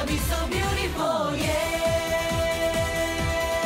Love is so beautiful, yeah.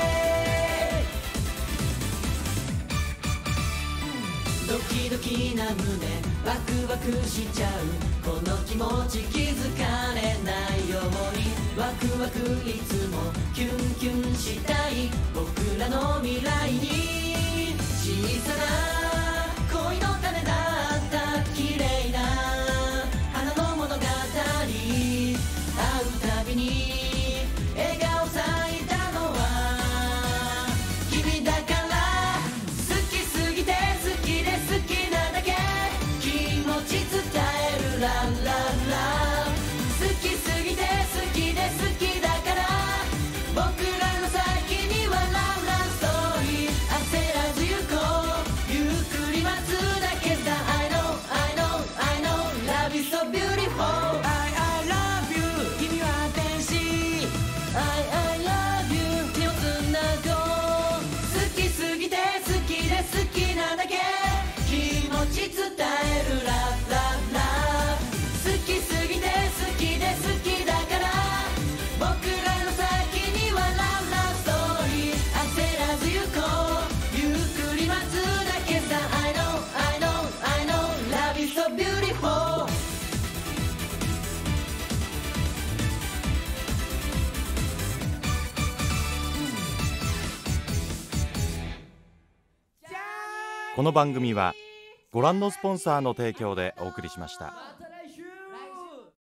ドキドキな胸ワクワクしちゃうこの気持ち気づかれないようにワクワクいつもキュンキュンしたい僕らの未来に小さな恋の種だった綺麗な花の物語会うたびに笑顔咲いたのは君だから好きすぎて好きで好きなだけ気持ち伝えるラララ好きすぎて好きで好きだから僕らの先にはラブラブストーリー焦らず行こうゆっくり待つだけさ I know I know I know Love is so beautiful I love you 君は天使 I love you 手をつなごう好きすぎて好きで好きなだけ気持ち伝えるラブラブラブ好きすぎて好きで好きだから僕らの先にはラブラブストーリー焦らず行こうゆっくり待つだけさ I know I know I know Love is so beautiful この番組はご覧のスポンサーの提供でお送りしました。